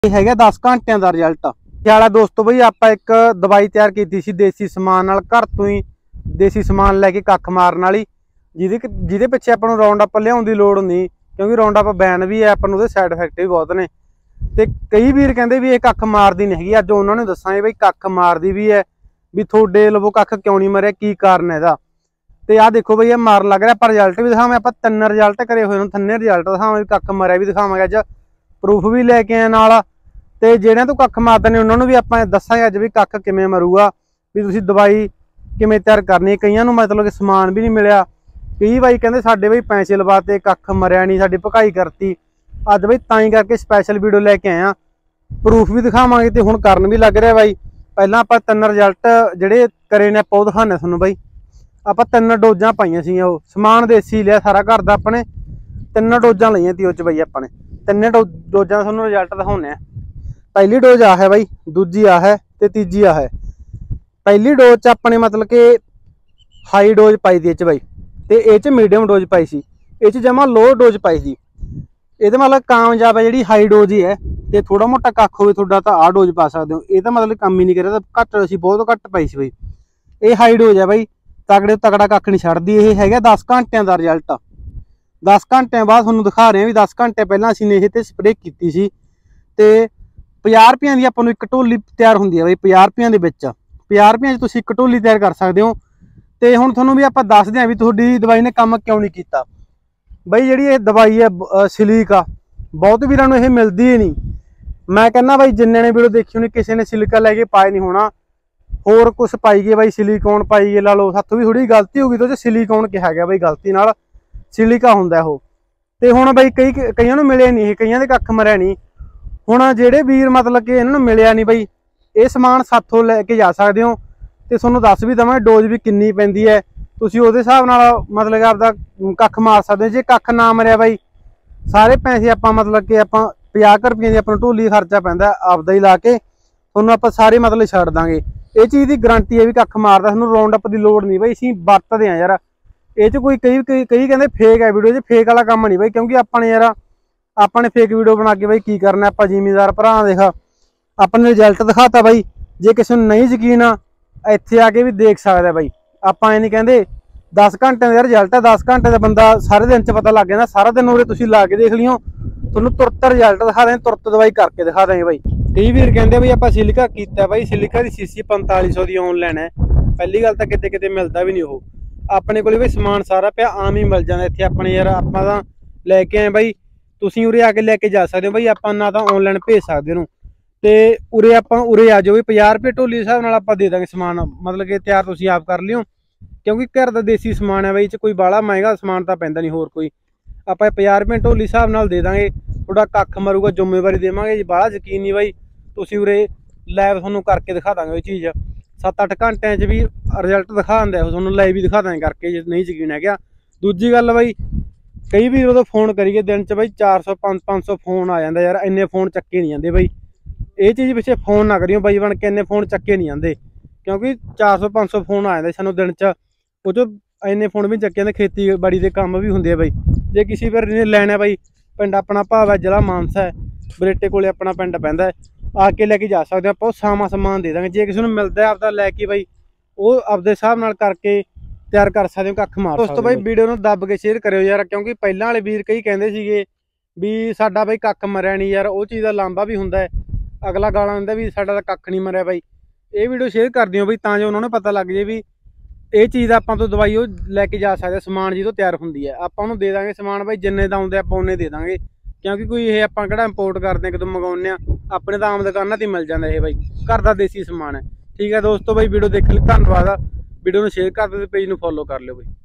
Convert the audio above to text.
है 10 घंटिया का रिजल्ट वाला दोस्तों बई आप एक दवाई तैयार की सी देसी समान नाल घर तो ही देसी समान लैके कख मारन वाली जिहदे पिछे आपां नूं राउंड अप लियाउण दी लोड़ नहीं क्योंकि राउंड अप बैन भी है आपां नूं उहदे साइड इफेक्ट भी बहुत ने। ते कई वीर कहंदे भी ये कख मारदी नहीं हैगी, अज उन्होंने दसांगे बई कख मारदी भी है भी थोड़े लवो कख क्यों नहीं मरिया की कारण है इहदा। ते आ देखो बई ये मार लग रहा, पर रिजल्ट भी दिखावां आपां 3 रिजल्ट करे हुए तिन्ने रिजल्ट दिखावांगे, कख मरिया भी दिखावांगे, अज प्रूफ भी लैके आए नाल। ते जिहड़ियां तो कख मारदे ने उन्होंने भी आपां दसांगे अज भी कख किवें मरूगा, भी तुसीं दवाई किवें तैयार करनी। कईयां नूं मतलब कि समान भी नहीं मिलिया, कई बाई कहंदे साडे बई पैसे लवाते कख मरिया नहीं, साडी भकाई करती। अज बई तां ही करके स्पैशल वीडियो लैके आए आ, प्रूफ भी दिखावांगे ते हुण करन भी लग रहा बाई। पहलां आपां 3 रिजल्ट जिहड़े करे ने आपां दिखाने तुहानूं बाई। आपां 3 डोजां पाईआं सीआं, ओह समान देसी लिया सारा घर दा अपने, 3 डोजां लईआं ती ओह च बाई आपां ने। 3 डोजां तुहानूं रिजल्ट दिखाउने आ। पहली डोज आ है बाई, दूजी आ है ते तीजी आ है। पहली डोज च अपने मतलब कि हाई डोज पाई दी बाई, ते इह च मीडियम डोज पाई सी, इह च जमा लो डोज पाई सी। ये मतलब कामयाब है जी हाई डोज ही है, तो थोड़ा मोटा कख हो तो आ डोज पा सकते हो। ये तो मतलब काम ही नहीं करे, घट असी बहुत घट पाई सी बई। ये हाई डोज है बई, तगड़े तगड़ा कख नहीं छड्डदी। ये है 10 घंटिया का रिजल्ट। 10 घंटे बाद थोनों दिखा रहे हैं भी 10 घंटे पहला असीं ने इह स्प्रे की सी। ते 50 रुपये की आपां नूं एक ढोली तैयार होंदी है बई, 50 रुपये के विच 50 रुपये तुसीं एक ढोली तैयार कर सकते हो। तो हुण थोनों भी आपां दसदे हां भी तुहाडी दवाई ने काम क्यों नहीं कीता। बई जिहड़ी ये दवाई है सिलिका बहुत वीरां नूं इह मिलदी ही नहीं। मैं कहना बई जिन्ने ने वीडियो देखी होनी किसी ने सिलिका लैके पाए नहीं होना, होर कुछ पाई गए बई, सिलिकॉन पाई गए ला लो। साथों भी थोड़ी गलती होगी तो सिलिकॉन कहा गया बई, गलती नाल सिलिका हुंदा ओह। ते हुण बई कईयां नूं मिले नहीं, कईयां दे कख मरिया नहीं। हुण जिहड़े वीर मतलब कि इन्हां नूं मिलिया नहीं बई, ये समान साथों लैके जा सकदे हो। ते तुहानूं दस भी दवांगे डोज भी किन्नी पैंदी है, तुसीं उहदे हिसाब नाल मतलब कि आपदा कख मार सकदे हो। जे कख ना मरिया बई सारे पैसे आपां मतलब कि आपां 50 रुपये की अपना ढोली खर्चा पैंदा आपदा ही ला के, तुहानूं आपां सारे मतलब छड्ड दांगे। ये चीज़ की गारंटी है भी कख मारदा, तुहानूं राउंड अप की लोड़ नहीं बई, असीं वरतदे आ यार। ये कोई कई कहंदे फेक है वीडियो, फेक वाला काम नहीं बई, क्योंकि आपां ने यार आपां ने फेक वीडियो बना के बई की करना। आपां जिमीदार भरा देख अपने रिजल्ट दिखाता बई, जे किसी नूं नहीं यकीन आ इत्थे आके भी देख सकदा बई। आपां नहीं कहंदे 10 घंटे का रिजल्ट है, 10 घंटे का बंदा सारे दिन च पता लग जाता। सारा दिन उरे तुसीं ला के देख लियो, तुहानूं तुरंत रिजल्ट दिखा दें, तुरंत दवाई करके दिखा देंगे बई। कई वीर कहंदे बई आपां सिलिका कीता बई, सिलिका की सीसी 4500 की ऑनलाइन है। पहली गल तां किते किते मिलदा भी नहीं ओह, अपने कोल बई समान सारा पिया आम ही मिल जांदा इत्थे। अपने यार आपां तां लैके आए बई, तुसीं उरे आके लैके जा सकदे हो बई, आपां ना तां ऑनलाइन भेज सकदे हो। ते उरे आपां उरे आ जाओ, 50 रुपये ढोली के हिसाब नाल आपां दे दांगे समान, मतलब कि तैयार तुसीं आप कर लियो, क्योंकि घर का देसी समान है बई, कोई बाला महंगा समान तो पैंदा नहीं। होर कोई आपां 50 रुपये ढोली हिसाब नाल दे दांगे, थोड़ा कख मरूगा जिम्मेवारी देवांगे। जे बाला यकीन नहीं बई तुसीं उरे लैब तुहानूं करके दिखा दांगे। ये चीज़ 7-8 घंटे च भी रिजल्ट दिखा दिंदा, तुहानूं लाइव भी दिखा देंगे करके, जे नहीं यकीन है। दूजी गल बई कई भी उदों फोन करिए दिन च बई 400-500 फोन आ जांदा यार, इन्ने फोन चक्के नहीं जांदे बई। ये चीज़ पिछे फोन ना करियो बई बन के, इन्ने फोन चक्के नहीं जांदे, क्योंकि 400-500 फोन आ जांदे सानूं दिन च, वो जो इन्ने फोन भी चक्के जांदे। खेतीबाड़ी के काम भी होंदे बई, जे किसी पर ने लैना बई पिंड अपना भाव है, जिला मानसा है, बरेटे कोले अपना पिंड पैंदा है, आके लैके जा सकते हो। आपां सामा समान दे देंगे, जे किसी नूं मिलदा है आपदा लैके बई वो आपदे हिसाब नाल करके तैयार कर सकते हो, कख मार सकते हो। बई वीडियो नूं दब के शेयर करियो यार, क्योंकि पहलां वाले वीर कई कहंदे सीगे भी साडा बई कख मरिया नहीं यार, वो चीज़ का लांभा भी हुंदा है, अगला गालां दिंदा भी साडा तां कख नहीं मरिया बई। ये वीडियो शेयर कर दिओ बई, तां जो उन्होंने पता लग जाए भी ये चीज़ आपां तो दवाई वो लैके जा सकते समान जिहतों तैयार हुंदी है। आपां उहनूं दे दांगे समान बई, जिन्ने दा आउंदे आपां उन्ने दे दांगे, क्योंकि कोई ये आपां किहड़ा इंपोर्ट करदे कितों मंगाउने आ, अपने तां आम दुकानां ते मिल जांदा ये बई, घर दा देसी समान है। ठीक है दोस्तों बई, वीडियो देखने लई धन्नवाद। वीडियो नूं शेयर कर दिओ ते पेज नूं फॉलो कर लिओ बई।